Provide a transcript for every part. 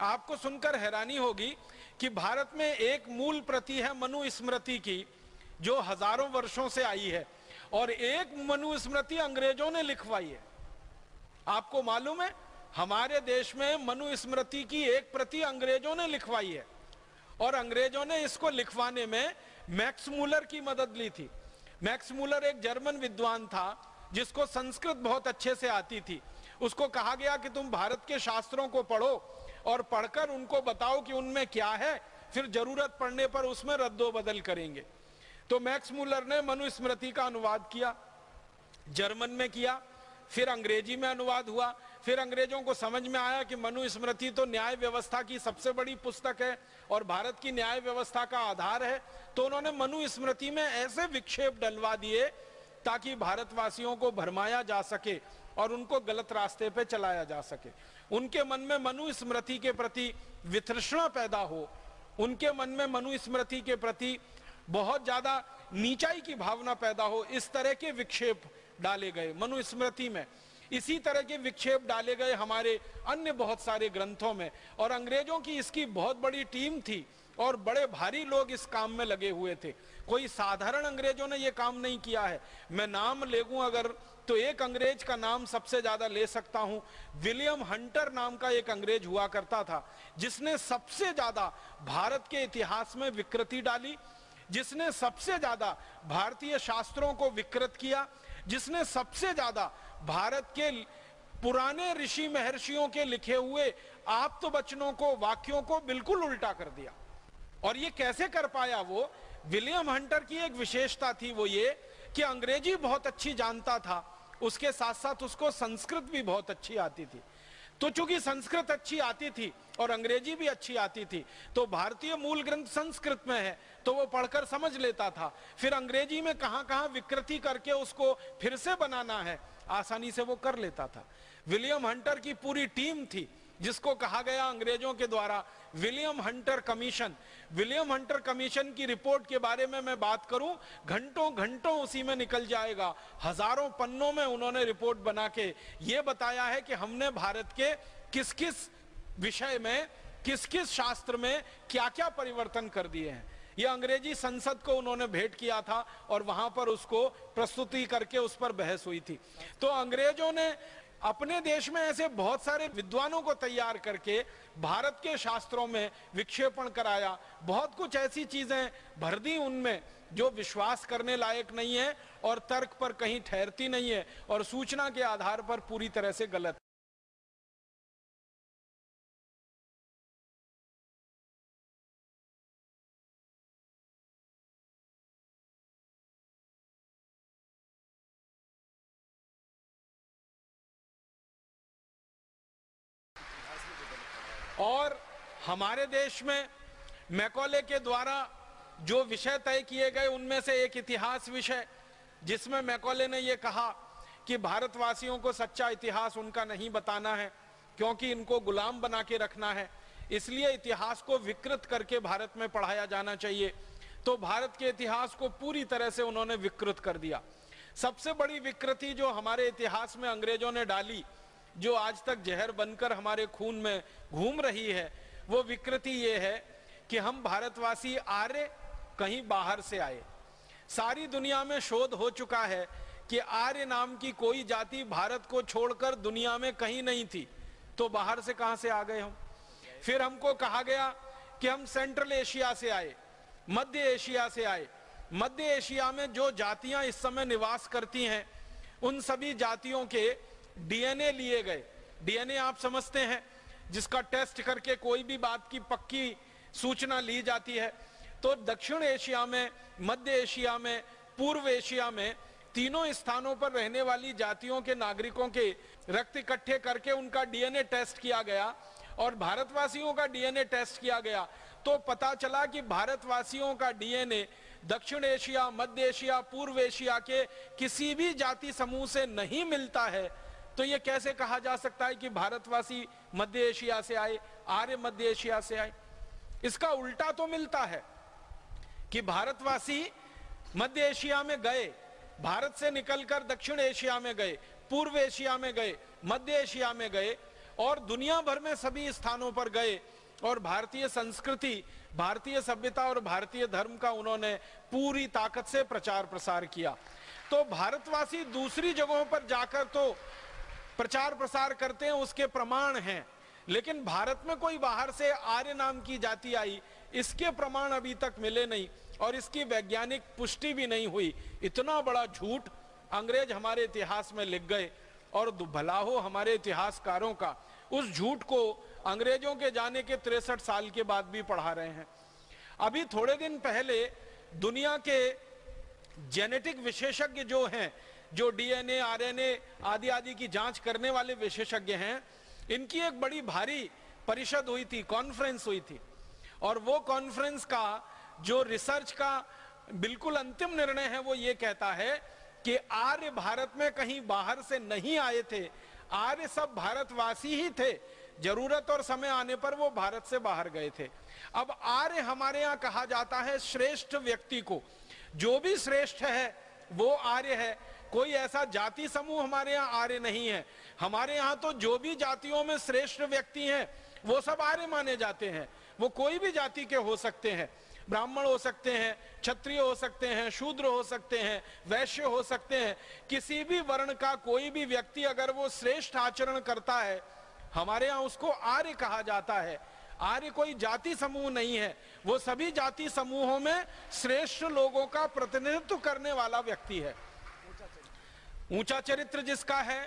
आपको सुनकर हैरानी होगी कि भारत में एक मूल प्रति है मनुस्मृति की, जो हजारों वर्षों से आई है, और एक मनुस्मृति अंग्रेजों ने लिखवाई है। आपको मालूम है, हमारे देश में मनुस्मृति की एक प्रति अंग्रेजों ने लिखवाई है, और अंग्रेजों ने इसको लिखवाने में मैक्स मूलर की मदद ली थी। मैक्स मूलर एक जर्मन विद्वान था जिसको संस्कृत बहुत अच्छे से आती थी। उसको कहा गया कि तुम भारत के शास्त्रों को पढ़ो और पढ़कर उनको बताओ कि उनमें क्या है, फिर जरूरत पड़ने पर उसमें रद्दो बदल करेंगे। तो मैक्स मूलर ने मनुस्मृति का अनुवाद किया, जर्मन में किया, फिर अंग्रेजी में अनुवाद हुआ। फिर अंग्रेजों को समझ में आया कि मनुस्मृति तो न्याय व्यवस्था की सबसे बड़ी पुस्तक है और भारत की न्याय व्यवस्था का आधार है, तो उन्होंने मनुस्मृति में ऐसे विक्षेप डलवा दिए ताकि भारतवासियों को भरमाया जा सके और उनको गलत रास्ते पे चलाया जा सके। उनके मन में मनुस्मृति के प्रति वितृष्णा पैदा हो, उनके मन में मनुस्मृति के प्रति बहुत ज्यादा नीचाई की भावना पैदा हो, इस तरह के विक्षेप डाले गए मनुस्मृति में। इसी तरह के विक्षेप डाले गए हमारे अन्य बहुत सारे ग्रंथों में, और अंग्रेजों की इसकी बहुत बड़ी टीम थी और बड़े भारी लोग इस काम में लगे हुए थे। कोई साधारण अंग्रेजों ने यह काम नहीं किया है। मैं नाम ले लूं अगर, तो एक अंग्रेज का नाम सबसे ज्यादा ले सकता हूं। विलियम हंटर नाम का एक अंग्रेज हुआ करता था, जिसने सबसे ज्यादा भारत के इतिहास में विकृति डाली, जिसने सबसे ज्यादा भारतीय शास्त्रों को विकृत किया, जिसने सबसे ज्यादा भारत के पुराने ऋषि महर्षियों के लिखे हुए आप्त वचनों को, वाक्यों को बिल्कुल उल्टा कर दिया। और ये कैसे कर पाया वो? विलियम हंटर की एक विशेषता थी, वो ये कि अंग्रेजी बहुत अच्छी जानता था, उसके साथ साथ उसको संस्कृत भी बहुत अच्छी आती थी। तो चूंकि संस्कृत अच्छी आती थी और अंग्रेजी भी अच्छी आती थी, तो भारतीय मूल ग्रंथ संस्कृत में है तो वो पढ़कर समझ लेता था। फिर अंग्रेजी में कहां कहां विकृति करके उसको फिर से बनाना है, आसानी से वो कर लेता था। विलियम हंटर की पूरी टीम थी, जिसको कहा गया अंग्रेजों के द्वारा William Hunter commission. William Hunter commission की रिपोर्ट के बारे में मैं बात करूं, घंटों घंटों उसी में निकल जाएगा। हजारों पन्नों में उन्होंने रिपोर्ट बना के ये बताया है कि हमने भारत के किस किस विषय में, किस किस शास्त्र में क्या क्या परिवर्तन कर दिए हैं। यह अंग्रेजी संसद को उन्होंने भेंट किया था और वहां पर उसको प्रस्तुति करके उस पर बहस हुई थी। तो अंग्रेजों ने अपने देश में ऐसे बहुत सारे विद्वानों को तैयार करके भारत के शास्त्रों में विक्षेपण कराया, बहुत कुछ ऐसी चीजें भर दी उनमें जो विश्वास करने लायक नहीं है और तर्क पर कहीं ठहरती नहीं है और सूचना के आधार पर पूरी तरह से गलत। और हमारे देश में मैकॉले के द्वारा जो विषय तय किए गए, उनमें से एक इतिहास विषय, जिसमें मैकॉले ने यह कहा कि भारतवासियों को सच्चा इतिहास उनका नहीं बताना है, क्योंकि इनको गुलाम बना के रखना है, इसलिए इतिहास को विकृत करके भारत में पढ़ाया जाना चाहिए। तो भारत के इतिहास को पूरी तरह से उन्होंने विकृत कर दिया। सबसे बड़ी विकृति जो हमारे इतिहास में अंग्रेजों ने डाली, जो आज तक जहर बनकर हमारे खून में घूम रही है, वो विकृति ये है कि हम भारतवासी आर्य कहीं बाहर से आए। सारी दुनिया में शोध हो चुका है कि आर्य नाम की कोई जाति भारत को छोड़कर दुनिया में कहीं नहीं थी, तो बाहर से कहां से आ गए हम? फिर हमको कहा गया कि हम सेंट्रल एशिया से आए, मध्य एशिया से आए। मध्य एशिया में जो जातियां इस समय निवास करती हैं, उन सभी जातियों के डीएनए लिए गए। डीएनए आप समझते हैं, जिसका टेस्ट करके कोई भी बात की पक्की सूचना ली जाती है। तो दक्षिण एशिया में, मध्य एशिया में, पूर्व एशिया में, तीनों स्थानों पर रहने वाली जातियों के नागरिकों के रक्त इकट्ठे करके उनका डीएनए टेस्ट किया गया और भारतवासियों का डीएनए टेस्ट किया गया। तो पता चला कि भारतवासियों का डीएनए दक्षिण एशिया, मध्य एशिया, पूर्व एशिया के किसी भी जाति समूह से नहीं मिलता है। तो ये कैसे कहा जा सकता है कि भारतवासी मध्य एशिया से आए, आर्य मध्य एशिया से आए? इसका उल्टा तो मिलता है कि भारतवासी मध्य एशिया में गए, भारत से निकलकर दक्षिण एशिया में गए, पूर्व एशिया में गए, मध्य एशिया में गए, और दुनिया भर में सभी स्थानों पर गए और भारतीय संस्कृति, भारतीय सभ्यता और भारतीय धर्म का उन्होंने पूरी ताकत से प्रचार प्रसार किया। तो भारतवासी दूसरी जगहों पर जाकर तो प्रचार प्रसार करते हैं, उसके प्रमाण हैं, लेकिन भारत में कोई बाहर से आर्य नाम की जाति आई, इसके प्रमाण अभी तक मिले नहीं और इसकी वैज्ञानिक पुष्टि भी नहीं हुई। इतना बड़ा झूठ अंग्रेज हमारे इतिहास में लिख गए और भला हो हमारे इतिहासकारों का, उस झूठ को अंग्रेजों के जाने के 63 साल के बाद भी पढ़ा रहे हैं। अभी थोड़े दिन पहले दुनिया के जेनेटिक विशेषज्ञ जो हैं, जो डीएनए, आरएनए आदि आदि की जांच करने वाले विशेषज्ञ हैं, इनकी एक बड़ी भारी परिषद हुई थी, कॉन्फ्रेंस हुई थी, और वो कॉन्फ्रेंस का जो रिसर्च का बिल्कुल अंतिम निर्णय है वो ये कहता है कि आर्य भारत में कहीं बाहर से नहीं आए थे, आर्य सब भारतवासी ही थे, जरूरत और समय आने पर वो भारत से बाहर गए थे। अब आर्य हमारे यहाँ कहा जाता है श्रेष्ठ व्यक्ति को, जो भी श्रेष्ठ है वो आर्य है। कोई ऐसा जाति समूह हमारे यहाँ आर्य नहीं है। हमारे यहाँ तो जो भी जातियों में श्रेष्ठ व्यक्ति हैं वो सब आर्य माने जाते हैं। वो कोई भी जाति के हो सकते हैं, ब्राह्मण हो सकते हैं, क्षत्रिय हो सकते हैं, शूद्र हो सकते हैं, वैश्य हो सकते हैं। किसी भी वर्ण का कोई भी व्यक्ति अगर वो श्रेष्ठ आचरण करता है, हमारे यहाँ उसको आर्य कहा जाता है। आर्य कोई जाति समूह नहीं है, वो सभी जाति समूहों में श्रेष्ठ लोगों का प्रतिनिधित्व करने वाला व्यक्ति है। ऊंचा चरित्र जिसका है,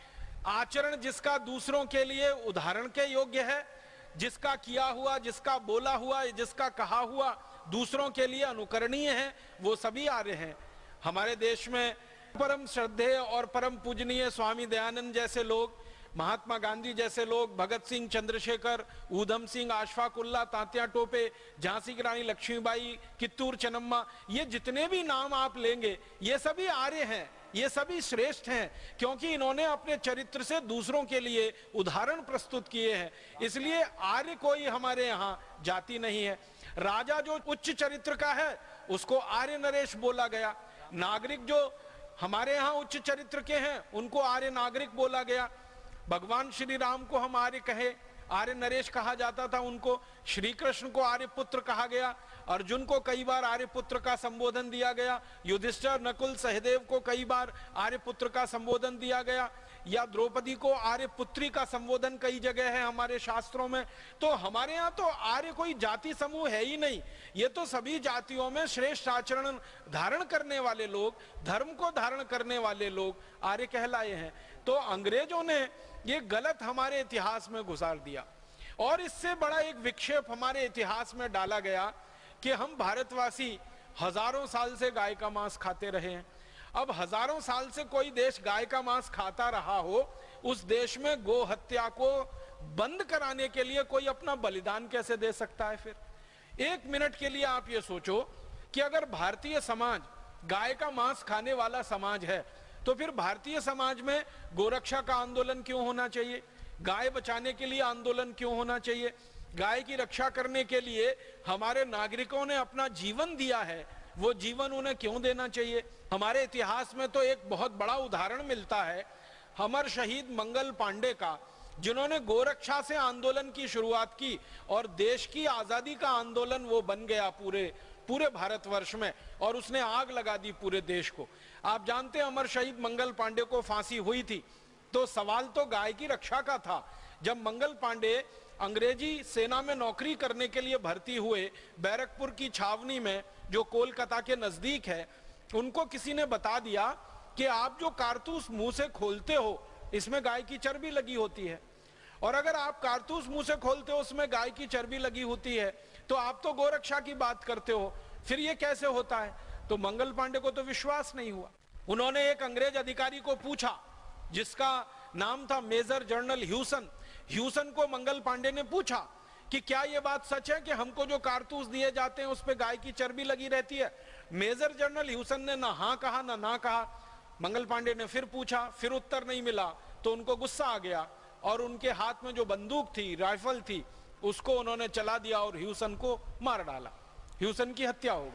आचरण जिसका दूसरों के लिए उदाहरण के योग्य है, जिसका किया हुआ, जिसका बोला हुआ, जिसका कहा हुआ दूसरों के लिए अनुकरणीय है, वो सभी आर्य हैं। हमारे देश में परम श्रद्धेय और परम पूजनीय स्वामी दयानंद जैसे लोग, महात्मा गांधी जैसे लोग, भगत सिंह, चंद्रशेखर, ऊधम सिंह, अशफाक उल्लाह, तात्या टोपे, झांसी की रानी लक्ष्मीबाई, कित्तूर चन्नम्मा, ये जितने भी नाम आप लेंगे ये सभी आर्य हैं, ये सभी श्रेष्ठ हैं, क्योंकि इन्होंने अपने चरित्र से दूसरों के लिए उदाहरण प्रस्तुत किए हैं। इसलिए आर्य कोई हमारे यहाँ जाति नहीं है। राजा जो उच्च चरित्र का है उसको आर्य नरेश बोला गया, नागरिक जो हमारे यहाँ उच्च चरित्र के हैं उनको आर्य नागरिक बोला गया। भगवान श्री राम को हम आर्य कहे, आर्य नरेश कहा जाता था उनको। श्री कृष्ण को आर्य पुत्र कहा गया, अर्जुन को कई बार आर्य पुत्र का संबोधन दिया गया, युधिष्ठिर, नकुल, सहदेव को कई बार आर्य पुत्र का संबोधन दिया गया, या द्रौपदी को आर्य पुत्री का संबोधन कई जगह है हमारे शास्त्रों में। तो हमारे यहाँ तो आर्य कोई जाति समूह है ही नहीं, ये तो सभी जातियों में श्रेष्ठ आचरण धारण करने वाले लोग, धर्म को धारण करने वाले लोग आर्य कहलाए हैं। तो अंग्रेजों ने ये गलत हमारे इतिहास में घुसार दिया और इससे बड़ा एक विक्षेप हमारे इतिहास में डाला गया कि हम भारतवासी हजारों साल से गाय का मांस खाते रहे हैं। अब हजारों साल से कोई देश गाय का मांस खाता रहा हो, उस देश में गो हत्या को बंद कराने के लिए कोई अपना बलिदान कैसे दे सकता है? फिर एक मिनट के लिए आप ये सोचो कि अगर भारतीय समाज गाय का मांस खाने वाला समाज है तो फिर भारतीय समाज में गोरक्षा का आंदोलन क्यों होना चाहिए? गाय बचाने के लिए आंदोलन क्यों होना चाहिए? गाय की रक्षा करने के लिए हमारे नागरिकों ने अपना जीवन दिया है, वो जीवन उन्हें क्यों देना चाहिए? हमारे इतिहास में तो एक बहुत बड़ा उदाहरण मिलता है अमर शहीद मंगल पांडे का, जिन्होंने गोरक्षा से आंदोलन की शुरुआत की और देश की आजादी का आंदोलन वो बन गया पूरे भारतवर्ष में, और उसने आग लगा दी पूरे देश को। आप जानते हैं अमर शहीद मंगल पांडे को फांसी हुई थी, तो सवाल तो गाय की रक्षा का था। जब मंगल पांडे अंग्रेजी सेना में नौकरी करने के लिए भर्ती हुए बैरकपुर की छावनी में, जो कोलकाता के नजदीक है, उनको किसी ने बता दिया कि आप जो कारतूस मुंह से खोलते हो इसमें गाय की चर्बी लगी होती है, और अगर आप कारतूस मुंह से खोलते हो उसमें गाय की चर्बी लगी होती है तो आप तो गोरक्षा की बात करते हो, फिर ये कैसे होता है? तो मंगल पांडे को तो विश्वास नहीं हुआ। उन्होंने एक अंग्रेज अधिकारी को पूछा जिसका नाम था मेजर जनरल ह्यूसन को मंगल पांडे ने पूछा कि क्या यह बात सच है कि हमको जो कारतूस दिए जाते हैं उस पे गाय की चर्बी लगी रहती है? मेजर जनरल ह्यूसन ने ना हाँ कहा ना कहा। मंगल पांडे ने फिर पूछा, फिर उत्तर नहीं मिला, तो उनको गुस्सा आ गया और उनके हाथ में जो बंदूक थी, राइफल थी, उसको उन्होंने चला दिया और ह्यूसन को मार डाला। ह्यूसन की हत्या हो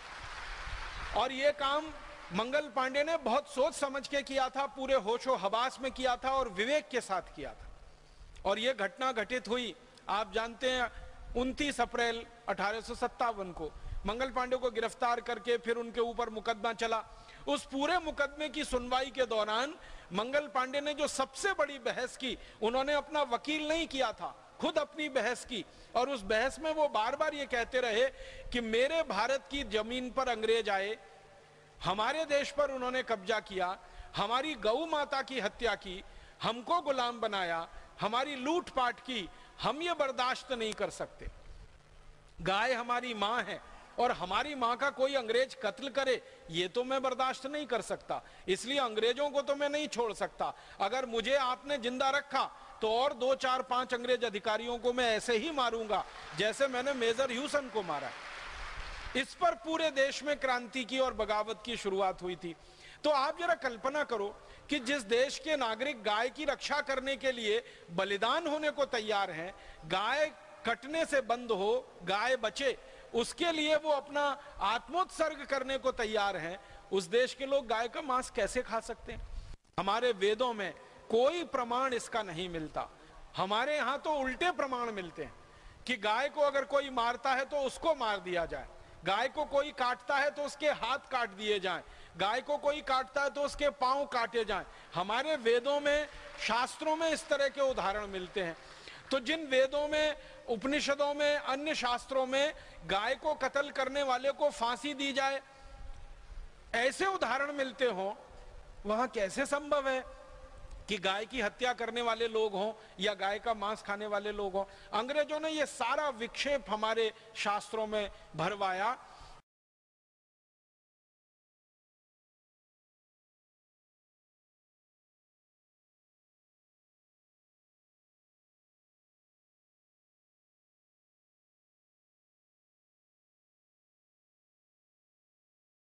गई। और ये काम मंगल पांडे ने बहुत सोच समझ के किया था, पूरे होशो हवास में किया था और विवेक के साथ किया था। और ये घटना घटित हुई, आप जानते हैं, 29 अप्रैल 1857 को मंगल पांडे को गिरफ्तार करके फिर उनके ऊपर मुकदमा चला। उस पूरे मुकदमे की सुनवाई के दौरान मंगल पांडे ने जो सबसे बड़ी बहस की, उन्होंने अपना वकील नहीं किया था, खुद अपनी बहस की, और उस बहस में वो बार बार ये कहते रहे कि मेरे भारत की जमीन पर अंग्रेज आए, हमारे देश पर उन्होंने कब्जा किया, हमारी गौ माता की हत्या की, हमको गुलाम बनाया, हमारी लूटपाट की, हम ये बर्दाश्त नहीं कर सकते। गाय हमारी मां है और हमारी मां का कोई अंग्रेज कत्ल करे, ये तो मैं बर्दाश्त नहीं कर सकता, इसलिए अंग्रेजों को तो मैं नहीं छोड़ सकता। अगर मुझे आपने जिंदा रखा तो और 2, 4, 5 अंग्रेज अधिकारियों को मैं ऐसे ही मारूंगा जैसे मैंने मेजर ह्यूसन को मारा। इस पर पूरे देश में क्रांति की और बगावत की शुरुआत हुई थी। तो आप जरा कल्पना करो कि जिस देश के नागरिक गाय की रक्षा करने के लिए बलिदान होने को तैयार हैं, गाय कटने से बंद हो, गाय बचे, उसके लिए वो अपना आत्मोत्सर्ग करने को तैयार हैं, उस देश के लोग गाय का मांस कैसे खा सकते हैं? हमारे वेदों में कोई प्रमाण इसका नहीं मिलता। हमारे यहाँ तो उल्टे प्रमाण मिलते हैं कि गाय को अगर कोई मारता है तो उसको मार दिया जाए, गाय को कोई काटता है तो उसके हाथ काट दिए जाएं, गाय को कोई काटता है तो उसके पांव काटे जाएं। हमारे वेदों में, शास्त्रों में इस तरह के उदाहरण मिलते हैं। तो जिन वेदों में, उपनिषदों में, अन्य शास्त्रों में गाय को कत्ल करने वाले को फांसी दी जाए, ऐसे उदाहरण मिलते हों, वहां कैसे संभव है कि गाय की हत्या करने वाले लोग हों या गाय का मांस खाने वाले लोग हों? अंग्रेजों ने ये सारा विक्षेप हमारे शास्त्रों में भरवाया